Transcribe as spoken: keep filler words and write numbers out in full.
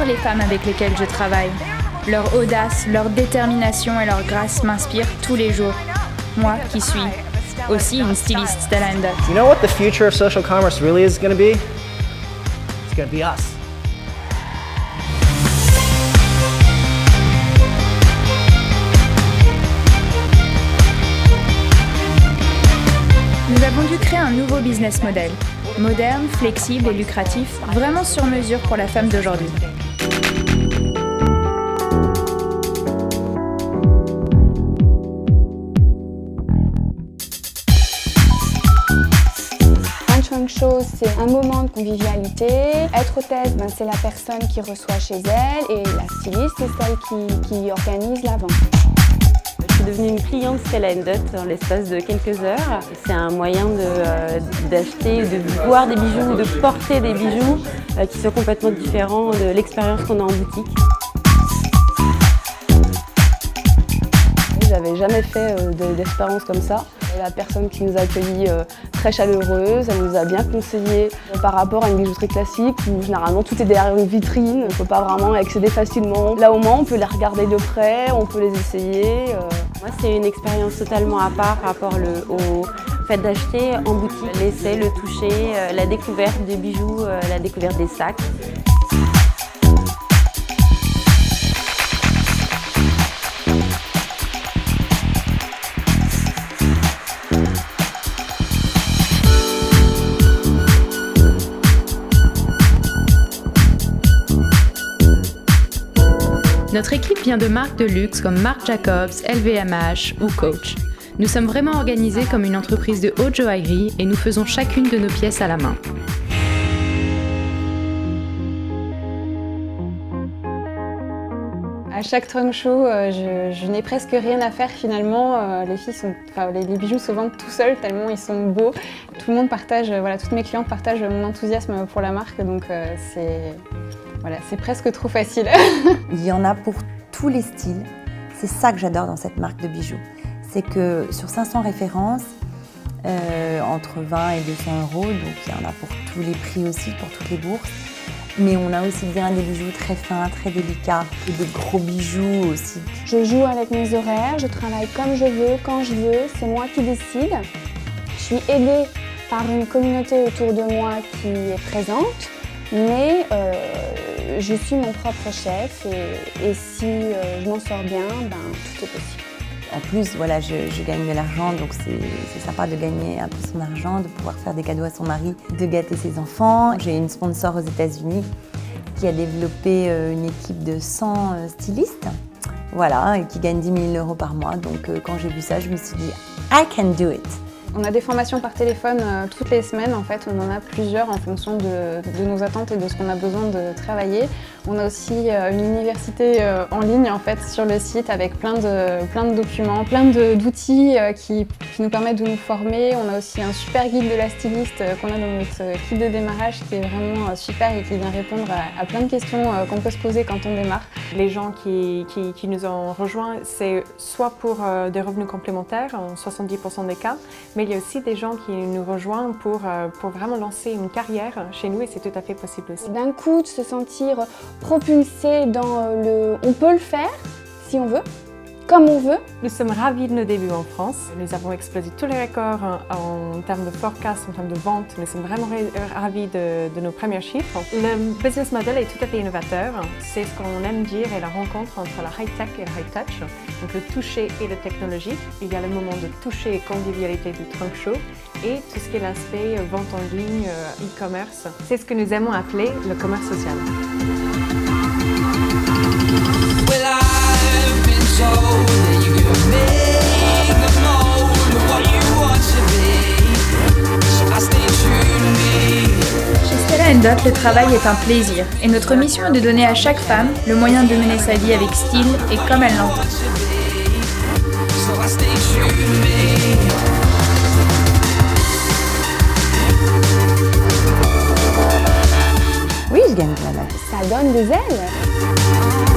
J'adore les femmes avec lesquelles je travaille. Leur audace, leur détermination et leur grâce m'inspirent tous les jours. Moi qui suis aussi une styliste Stellenda. You know what the future of social commerce really is going to be? It's going to be us. Nous avons dû créer un nouveau business model, moderne, flexible et lucratif, vraiment sur mesure pour la femme d'aujourd'hui. Un trunk show, c'est un moment de convivialité. Être hôtesse, ben, c'est la personne qui reçoit chez elle et la styliste, c'est celle qui, qui organise la vente. Je suis devenue une cliente Stellenda en l'espace de quelques heures. C'est un moyen d'acheter, de, euh, de voir des bijoux, de porter des bijoux euh, qui sont complètement différents de l'expérience qu'on a en boutique. J'avais jamais fait euh, d'expérience comme ça. La personne qui nous a accueillis euh, très chaleureuse, elle nous a bien conseillé euh, par rapport à une bijouterie classique où généralement tout est derrière une vitrine, on ne peut pas vraiment accéder facilement. Là au moins on peut les regarder de près, on peut les essayer. Euh. Moi c'est une expérience totalement à part par rapport le, au fait d'acheter en boutique, l'essai, le toucher, euh, la découverte des bijoux, euh, la découverte des sacs. Notre équipe vient de marques de luxe comme Marc Jacobs, L V M H ou Coach. Nous sommes vraiment organisés comme une entreprise de haute joaillerie et nous faisons chacune de nos pièces à la main. À chaque trunk show, je, je n'ai presque rien à faire finalement. Les, filles sont, enfin, les, les bijoux se vendent tout seuls tellement ils sont beaux. Tout le monde partage, voilà, toutes mes clientes partagent mon enthousiasme pour la marque, donc c'est voilà, c'est presque trop facile. Il y en a pour tous les styles. C'est ça que j'adore dans cette marque de bijoux. C'est que sur cinq cents références, euh, entre vingt et deux cents euros, donc il y en a pour tous les prix aussi, pour toutes les bourses. Mais on a aussi bien des bijoux très fins, très délicats, et des gros bijoux aussi. Je joue avec mes horaires, je travaille comme je veux, quand je veux, c'est moi qui décide. Je suis aidée par une communauté autour de moi qui est présente, mais euh, je suis mon propre chef et, et si euh, je m'en sors bien, ben, tout est possible. En plus, voilà, je, je gagne de l'argent, donc c'est sympa de gagner un peu son argent, de pouvoir faire des cadeaux à son mari, de gâter ses enfants. J'ai une sponsor aux États-Unis qui a développé une équipe de cent stylistes, voilà, et qui gagne dix mille euros par mois. Donc quand j'ai vu ça, je me suis dit « I can do it ». On a des formations par téléphone euh, toutes les semaines, en fait, on en a plusieurs en fonction de, de nos attentes et de ce qu'on a besoin de travailler. On a aussi euh, une université euh, en ligne en fait, sur le site avec plein de, plein de documents, plein d'outils euh, qui, qui nous permettent de nous former. On a aussi un super guide de la styliste euh, qu'on a dans notre kit de démarrage qui est vraiment euh, super et qui vient répondre à, à plein de questions euh, qu'on peut se poser quand on démarre. Les gens qui, qui, qui nous ont rejoints, c'est soit pour euh, des revenus complémentaires, en soixante-dix pour cent des cas, mais il y a aussi des gens qui nous rejoignent pour, euh, pour vraiment lancer une carrière chez nous et c'est tout à fait possible aussi. D'un coup, de se sentir propulsé dans le « on peut le faire » si on veut, comme on veut. Nous sommes ravis de nos débuts en France. Nous avons explosé tous les records en, en termes de forecast, en termes de vente. Nous sommes vraiment ravis de, de nos premiers chiffres. Le business model est tout à fait innovateur. C'est ce qu'on aime dire est la rencontre entre la high-tech et la high-touch. Donc le toucher et la technologie. Il y a le moment de toucher et convivialité du trunk show et tout ce qui est l'aspect vente en ligne, e-commerce. C'est ce que nous aimons appeler le commerce social. Chez Stellenda, le travail est un plaisir et notre mission est de donner à chaque femme le moyen de mener sa vie avec style et comme elle l'entend. Oui, je gagne de la vie. Ça donne des ailes.